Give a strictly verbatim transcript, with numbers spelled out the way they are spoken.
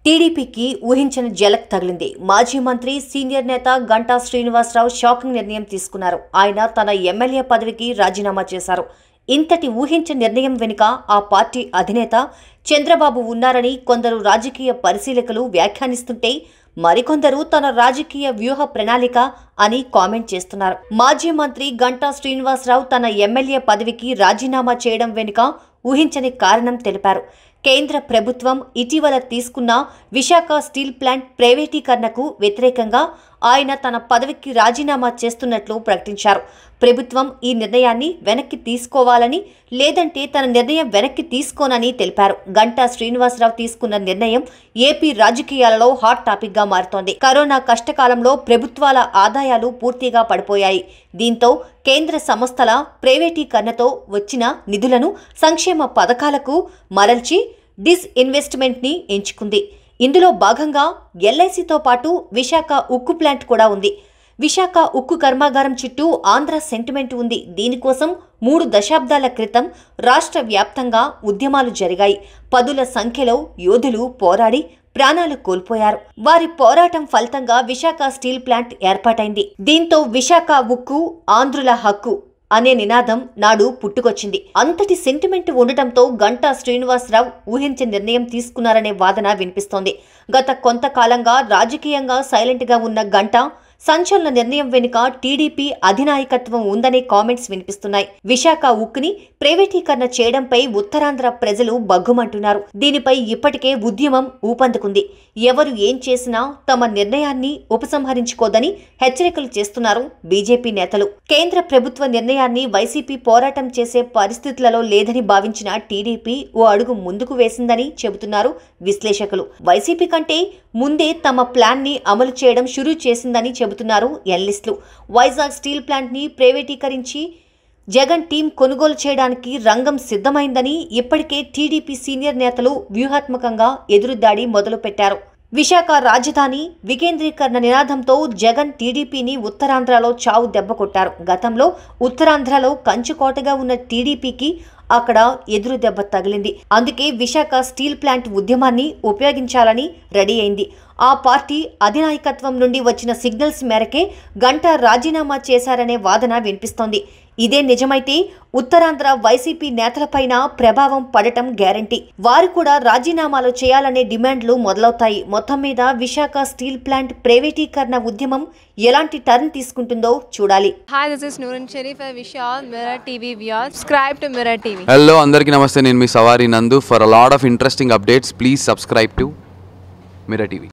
టీడీపీకి ఊహించని జలక్ తగిలింది. మాజీ మంత్రి సీనియర్ నేత గంటా శ్రీనివాస రావు షాకింగ్ నిర్ణయం తీసుకున్నారు. ఆయన తన ఎమ్మెల్యే పదవికి రాజీనామా చేశారు. ఇంతటి ఊహించని నిర్ణయం వెనుక ఆ పార్టీ అధినేత చంద్రబాబు ఉన్నారని కొందరు రాజకీయ పరిశీలకులు వ్యాఖ్యానిస్తుంటే, మరికొందరు తన రాజకీయ వ్యూహ ప్రణాళిక అని కామెంట్ చేస్తున్నారు. మాజీ మంత్రి గంటా శ్రీనివాస రావు తన ఎమ్మెల్యే పదవికి రాజీనామా చేయడం వెనుక ఊహించని కారణం తెలిపారు. కేంద్ర ప్రభుత్వం ఇటీవల తీసుకున్న విశాఖ స్టీల్ ప్లాంట్ ప్రైవేటీకరణకు వ్యతిరేకంగా ఆయన తన పదవికి రాజీనామా చేస్తున్నట్లు ప్రకటించారు. ప్రభుత్వం ఈ నిర్ణయాన్ని వెనక్కి తీసుకోవాలని, లేదంటే తన నిర్ణయం వెనక్కి తీసుకోనని తెలిపారు. గంటా శ్రీనివాసరావు తీసుకున్న నిర్ణయం ఏపీ రాజకీయాలలో హాట్ టాపిక్ గా మారుతోంది. కరోనా కష్టకాలంలో ప్రభుత్వాల ఆదాయాలు పూర్తిగా పడిపోయాయి. దీంతో కేంద్ర సంస్థల ప్రైవేటీకరణతో వచ్చిన నిధులను సంక్షేమ పథకాలకు మరల్చి డిస్ ఇన్వెస్ట్మెంట్ ని ఎంచుకుంది. ఇందులో భాగంగా ఎల్ఐసితో పాటు విశాఖ ఉక్కు ప్లాంట్ కూడా ఉంది. విశాఖ ఉక్కు కర్మాగారం చుట్టూ ఆంధ్ర సెంటిమెంట్ ఉంది. దీనికోసం మూడు దశాబ్దాల క్రితం రాష్ట్ర వ్యాప్తంగా ఉద్యమాలు జరిగాయి. పదుల సంఖ్యలో యోధులు పోరాడి ప్రాణాలు కోల్పోయారు. వారి పోరాటం ఫలితంగా విశాఖ స్టీల్ ప్లాంట్ ఏర్పాటైంది. దీంతో విశాఖ ఉక్కు ఆంధ్రుల హక్కు అనే నినాదం నాడు పుట్టుకొచ్చింది. అంతటి సెంటిమెంట్ ఉండటంతో గంటా శ్రీనివాసరావు ఊహించే నిర్ణయం తీసుకున్నారనే వాదన వినిపిస్తోంది. గత కొంతకాలంగా రాజకీయంగా సైలెంట్ గా ఉన్న గంటా సంచలన నిర్ణయం వెనుక టీడీపీ అధినాయకత్వం ఉందనే కామెంట్స్ వినిపిస్తున్నాయి. విశాఖ ఉక్కుని ప్రైవేటీకరణ చేయడంపై ఉత్తరాంధ్ర ప్రజలు బగ్గుమంటున్నారు. దీనిపై ఇప్పటికే ఉద్యమం ఊపందుకుంది. ఎవరు ఏం చేసినా తమ నిర్ణయాన్ని ఉపసంహరించుకోదని హెచ్చరికలు చేస్తున్నారు బీజేపీ నేతలు. కేంద్ర ప్రభుత్వ నిర్ణయాన్ని వైసీపీ పోరాటం చేసే పరిస్థితులలో లేదని భావించిన టీడీపీ ఓ అడుగు ముందుకు వేసిందని చెబుతున్నారు విశ్లేషకులు. వైసీపీ కంటే ముందే తమ ప్లాన్ ని అమలు చేయడం షురూ చేసిందని చెబుతున్నారు ఎనలిస్టులు. వైజాగ్ స్టీల్ ప్లాంట్ ని ప్రైవేటీకరించి జగన్ టీం కొనుగోలు చేయడానికి రంగం సిద్ధమైందని ఇప్పటికే టీడీపీ సీనియర్ నేతలు వ్యూహాత్మకంగా ఎదురుదాడి మొదలుపెట్టారు. విశాఖ రాజధాని వికేంద్రీకరణ నినాదంతో జగన్ టీడీపీని ఉత్తరాంధ్రలో చావు దెబ్బ కొట్టారు. గతంలో ఉత్తరాంధ్రలో కంచుకోటగా ఉన్న టీడీపీకి అక్కడ ఎదురు దెబ్బ తగిలింది. అందుకే విశాఖ స్టీల్ ప్లాంట్ ఉద్యమాన్ని ఉపయోగించాలని రెడీ అయింది. ఆ పార్టీ అధినాయకత్వం నుండి వచ్చిన సిగ్నల్స్ మేరకే గంటా రాజీనామా చేశారనే వాదన వినిపిస్తోంది. ఇదే నిజమైతే ఉత్తరాంధ్ర వైసీపీ నేతలపైన ప్రభావం పడటం గ్యారంటీ. వారు కూడా రాజీనామాలు చేయాలనే డిమాండ్లు మొదలవుతాయి. మొత్తం మీద విశాఖ స్టీల్ ప్లాంట్ ప్రైవేటీకరణ ఉద్యమం ఎలాంటి టర్న్ తీసుకుంటుందో చూడాలి. Hi, this is Nooran Sharif. I wish all Mirror TV viewers subscribe to Mirror TV. Hello అందరికీ నమస్తే, నేను మీ Savari Nandu. For a lot of interesting updates please subscribe to Mirror TV.